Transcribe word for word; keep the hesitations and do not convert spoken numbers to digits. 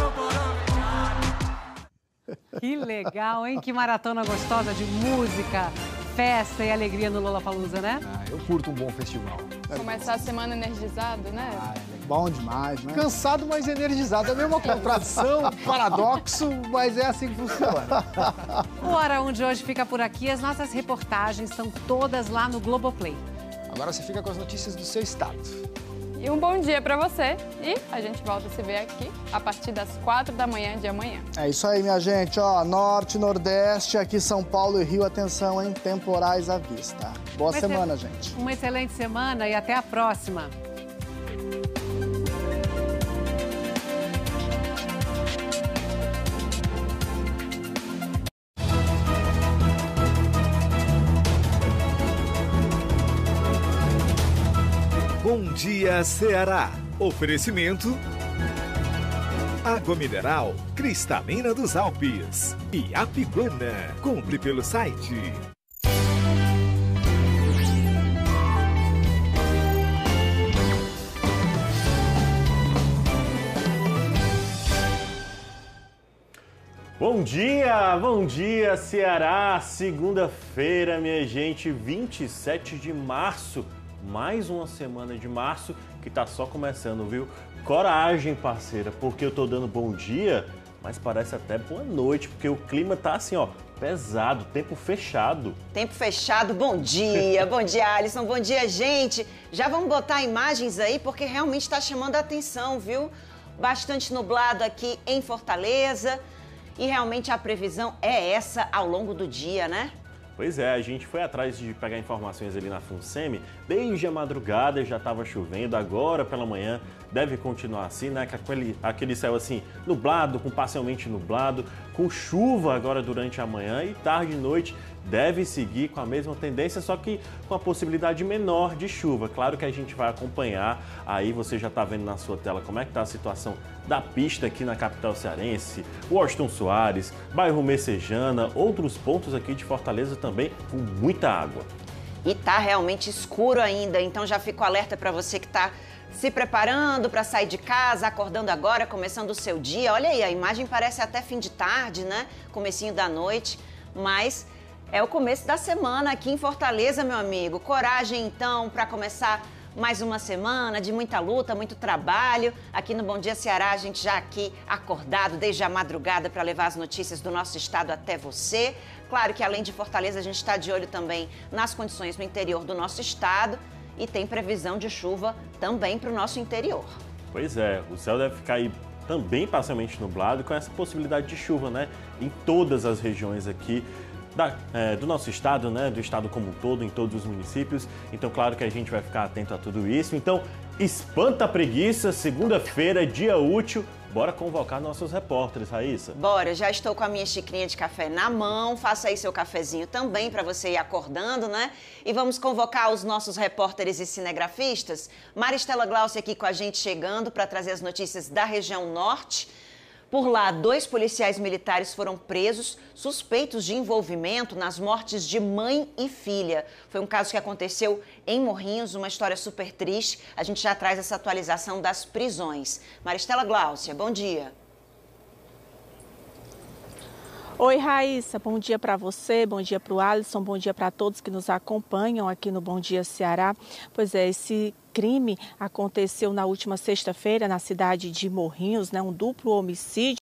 Que legal, hein? Que maratona gostosa de música, festa e alegria no Lollapalooza, né? Ah, eu curto um bom festival. Começar a semana energizado, né? Ah, é bom demais, né? Cansado, mas energizado. É meio uma contradição, um paradoxo, mas é assim que funciona. O Hora um de hoje fica por aqui. As nossas reportagens estão todas lá no Globoplay. Agora você fica com as notícias do seu estado. E um bom dia pra você. E a gente volta a se ver aqui a partir das quatro da manhã de amanhã. É isso aí, minha gente. Ó, norte, nordeste, aqui São Paulo e Rio, atenção, hein? Temporais à vista. Boa Uma semana, excel... gente. Uma excelente semana e até a próxima. Bom Dia Ceará. Oferecimento: Água mineral cristalina dos Alpes e Apiguana. Compre pelo site. Bom dia, bom dia Ceará, segunda-feira, minha gente, vinte e sete de março, mais uma semana de março que tá só começando, viu? Coragem, parceira, porque eu tô dando bom dia, mas parece até boa noite, porque o clima tá assim, ó, pesado, tempo fechado. Tempo fechado, bom dia, bom dia Alisson, bom dia gente. Já vamos botar imagens aí, porque realmente tá chamando a atenção, viu? Bastante nublado aqui em Fortaleza. E realmente a previsão é essa ao longo do dia, né? Pois é, a gente foi atrás de pegar informações ali na FUNSEMI, desde a madrugada já estava chovendo, agora pela manhã deve continuar assim, né? Com aquele, aquele céu assim, nublado, com parcialmente nublado, com chuva agora durante a manhã e tarde e noite deve seguir com a mesma tendência, só que com a possibilidade menor de chuva. Claro que a gente vai acompanhar, aí você já está vendo na sua tela como é que está a situação da pista aqui na capital cearense, Washington Soares, bairro Messejana, outros pontos aqui de Fortaleza também com muita água. E tá realmente escuro ainda, então já fico alerta para você que está se preparando para sair de casa, acordando agora, começando o seu dia. Olha aí, a imagem parece até fim de tarde, né? Comecinho da noite, mas é o começo da semana aqui em Fortaleza, meu amigo. Coragem, então, para começar mais uma semana de muita luta, muito trabalho. Aqui no Bom Dia Ceará, a gente já aqui acordado desde a madrugada para levar as notícias do nosso estado até você. Claro que além de Fortaleza, a gente está de olho também nas condições no interior do nosso estado e tem previsão de chuva também para o nosso interior. Pois é, o céu deve ficar aí também parcialmente nublado com essa possibilidade de chuva, né? Em todas as regiões aqui Da, é, do nosso estado, né, do estado como um todo, em todos os municípios. Então, claro que a gente vai ficar atento a tudo isso. Então, espanta a preguiça, segunda-feira, dia útil. Bora convocar nossos repórteres, Raíssa. Bora, já estou com a minha xicrinha de café na mão. Faça aí seu cafezinho também para você ir acordando, né? E vamos convocar os nossos repórteres e cinegrafistas. Maristela Glaucia aqui com a gente chegando para trazer as notícias da região norte. Por lá, dois policiais militares foram presos, suspeitos de envolvimento nas mortes de mãe e filha. Foi um caso que aconteceu em Morrinhos, uma história super triste. A gente já traz essa atualização das prisões. Maristela Glaucia, bom dia. Oi, Raíssa, bom dia para você, bom dia para o Alisson, bom dia para todos que nos acompanham aqui no Bom Dia Ceará. Pois é, esse crime aconteceu na última sexta-feira na cidade de Morrinhos, né, um duplo homicídio.